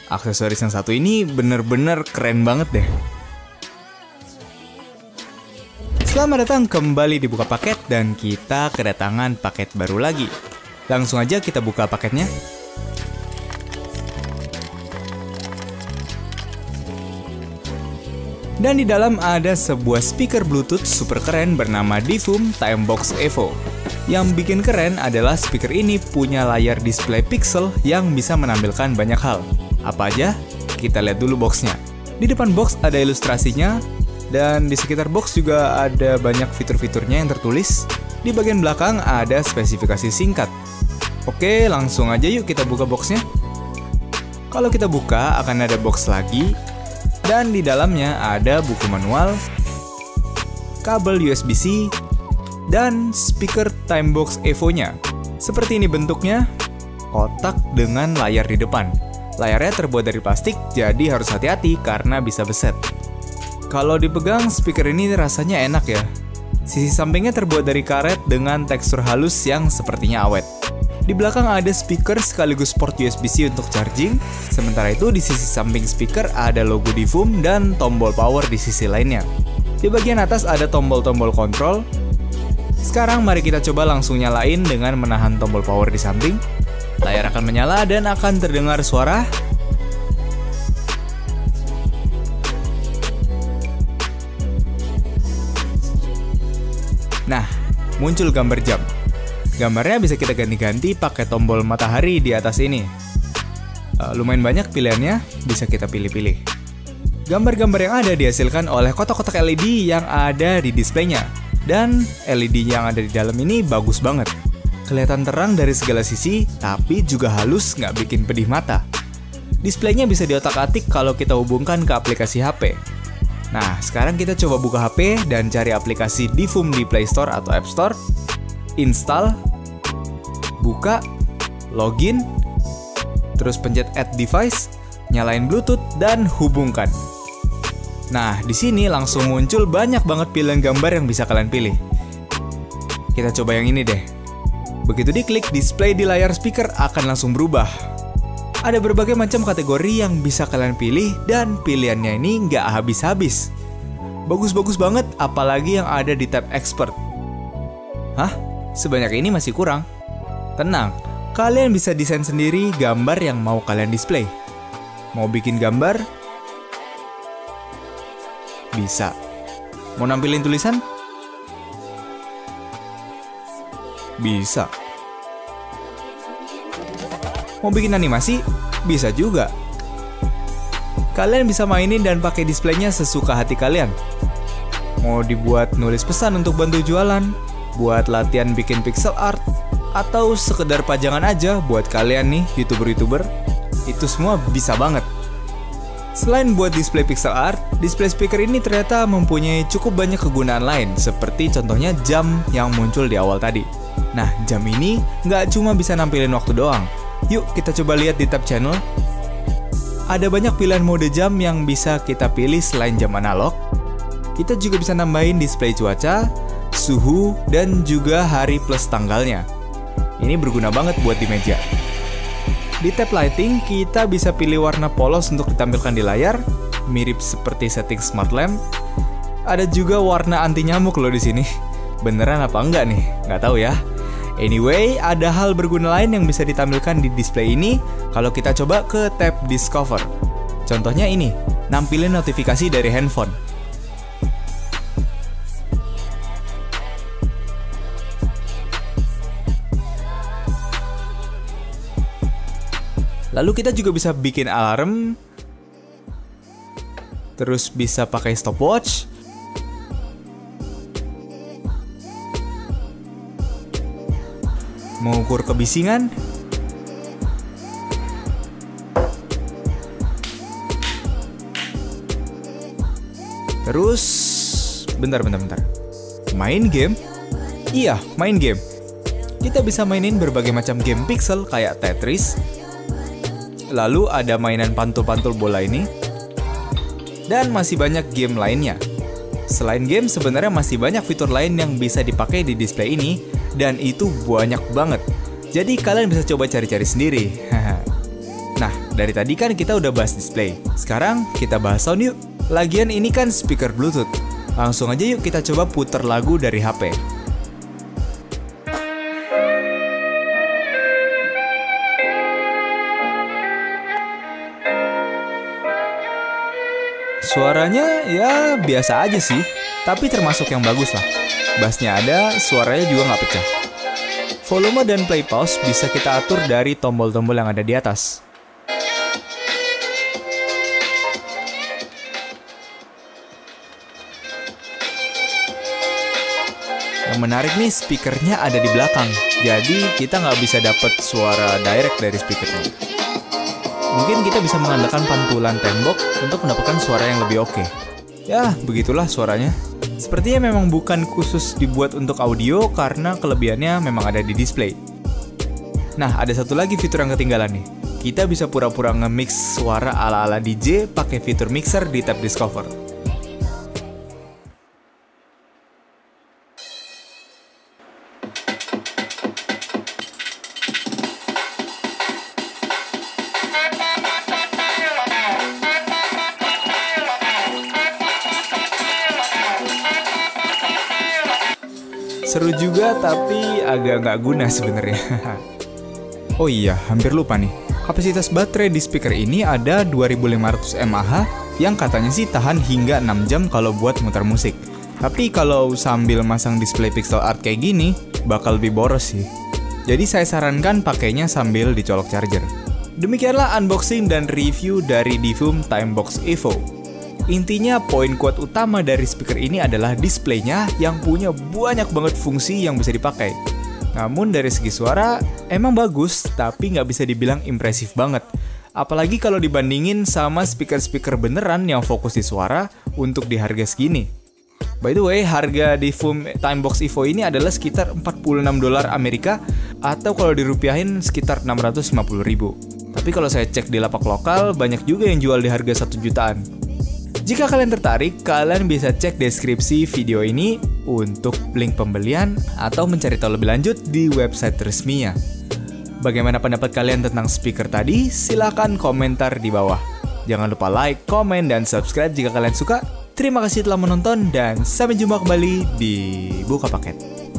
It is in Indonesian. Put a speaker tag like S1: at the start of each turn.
S1: Aksesoris yang satu ini bener-bener keren banget deh. Selamat datang kembali di Buka Paket dan kita kedatangan paket baru lagi. Langsung aja kita buka paketnya. Dan di dalam ada sebuah speaker Bluetooth super keren bernama Divum Timebox Evo. Yang bikin keren adalah speaker ini punya layar display pixel yang bisa menampilkan banyak hal. Apa aja? Kita lihat dulu boxnya. Di depan box ada ilustrasinya, dan di sekitar box juga ada banyak fitur-fiturnya yang tertulis. Di bagian belakang ada spesifikasi singkat. Oke, langsung aja yuk kita buka boxnya. Kalau kita buka akan ada box lagi, dan di dalamnya ada buku manual, kabel USB-C, dan speaker Timebox Evo-nya. Seperti ini bentuknya, kotak dengan layar di depan. Layarnya terbuat dari plastik, jadi harus hati-hati karena bisa beset. Kalau dipegang, speaker ini rasanya enak ya. Sisi sampingnya terbuat dari karet dengan tekstur halus yang sepertinya awet. Di belakang ada speaker sekaligus port USB-C untuk charging. Sementara itu di sisi samping speaker ada logo Divum dan tombol power di sisi lainnya. Di bagian atas ada tombol-tombol kontrol. Sekarang mari kita coba langsung nyalain dengan menahan tombol power di samping. Layar akan menyala dan akan terdengar suara. Nah, muncul gambar jam. Gambarnya bisa kita ganti-ganti pakai tombol matahari di atas ini. Lumayan banyak pilihannya, bisa kita pilih-pilih. Gambar-gambar yang ada dihasilkan oleh kotak-kotak LED yang ada di displaynya. Dan LED yang ada di dalam ini bagus banget. Kelihatan terang dari segala sisi, tapi juga halus nggak bikin pedih mata. Displaynya bisa diotak-atik kalau kita hubungkan ke aplikasi HP. Nah, sekarang kita coba buka HP dan cari aplikasi Divum di Play Store atau App Store. Install, buka, login, terus pencet Add Device, nyalain Bluetooth, dan hubungkan. Nah, di sini langsung muncul banyak banget pilihan gambar yang bisa kalian pilih. Kita coba yang ini deh. Begitu diklik, display di layar speaker akan langsung berubah. Ada berbagai macam kategori yang bisa kalian pilih dan pilihannya ini nggak habis-habis. Bagus-bagus banget, apalagi yang ada di tab Expert. Hah? Sebanyak ini masih kurang? Tenang, kalian bisa desain sendiri gambar yang mau kalian display. Mau bikin gambar? Bisa. Mau nampilin tulisan? Bisa. Mau bikin animasi? Bisa juga. Kalian bisa mainin dan pakai displaynya sesuka hati kalian. Mau dibuat nulis pesan untuk bantu jualan, buat latihan bikin pixel art, atau sekedar pajangan aja buat kalian nih YouTuber-YouTuber, itu semua bisa banget. Selain buat display pixel art, display speaker ini ternyata mempunyai cukup banyak kegunaan lain, seperti contohnya jam yang muncul di awal tadi. Nah, jam ini nggak cuma bisa nampilin waktu doang. Yuk kita coba lihat di tab channel. Ada banyak pilihan mode jam yang bisa kita pilih selain jam analog. Kita juga bisa nambahin display cuaca, suhu, dan juga hari plus tanggalnya. Ini berguna banget buat di meja. Di tab lighting, kita bisa pilih warna polos untuk ditampilkan di layar, mirip seperti setting smart lamp. Ada juga warna anti nyamuk loh di sini. Beneran apa enggak nih? Nggak tahu ya. Anyway, ada hal berguna lain yang bisa ditampilkan di display ini kalau kita coba ke tab Discover. Contohnya ini, nampilin notifikasi dari handphone. Lalu kita juga bisa bikin alarm, terus bisa pakai stopwatch, mengukur kebisingan, terus bentar. Main game? Iya, main game. Kita bisa mainin berbagai macam game pixel kayak Tetris. Lalu ada mainan pantul-pantul bola ini. Dan masih banyak game lainnya. Selain game, sebenarnya masih banyak fitur lain yang bisa dipakai di display ini. Dan itu banyak banget. Jadi kalian bisa coba cari-cari sendiri. Nah, dari tadi kan kita udah bahas display. Sekarang kita bahas sound yuk. Lagian ini kan speaker Bluetooth. Langsung aja yuk kita coba puter lagu dari HP. Suaranya ya biasa aja sih, tapi termasuk yang bagus lah. Bassnya ada, suaranya juga nggak pecah. Volume dan play pause bisa kita atur dari tombol-tombol yang ada di atas. Yang menarik nih, speakernya ada di belakang, jadi kita nggak bisa dapet suara direct dari speakernya. Mungkin kita bisa mengandalkan pantulan tembok untuk mendapatkan suara yang lebih oke. Ya, begitulah suaranya. Sepertinya memang bukan khusus dibuat untuk audio karena kelebihannya memang ada di display. Nah, ada satu lagi fitur yang ketinggalan nih. Kita bisa pura-pura nge-mix suara ala-ala DJ pakai fitur mixer di tab Discover. Seru juga, tapi agak nggak guna sebenarnya. Oh iya, hampir lupa nih. Kapasitas baterai di speaker ini ada 2500 mAh yang katanya sih tahan hingga 6 jam kalau buat muter musik. Tapi kalau sambil masang display pixel art kayak gini, bakal lebih boros sih. Jadi saya sarankan pakainya sambil dicolok charger. Demikianlah unboxing dan review dari Divum Timebox Evo. Intinya poin kuat utama dari speaker ini adalah displaynya yang punya banyak banget fungsi yang bisa dipakai. Namun dari segi suara emang bagus, tapi nggak bisa dibilang impresif banget. Apalagi kalau dibandingin sama speaker-speaker beneran yang fokus di suara untuk di harga segini. By the way, harga Divum Timebox Evo ini adalah sekitar $46 Amerika atau kalau dirupiahin sekitar 650.000. Tapi kalau saya cek di lapak lokal, banyak juga yang jual di harga 1 jutaan. Jika kalian tertarik, kalian bisa cek deskripsi video ini untuk link pembelian atau mencari tahu lebih lanjut di website resminya. Bagaimana pendapat kalian tentang speaker tadi? Silahkan komentar di bawah. Jangan lupa like, komen, dan subscribe jika kalian suka. Terima kasih telah menonton dan sampai jumpa kembali di Buka Paket.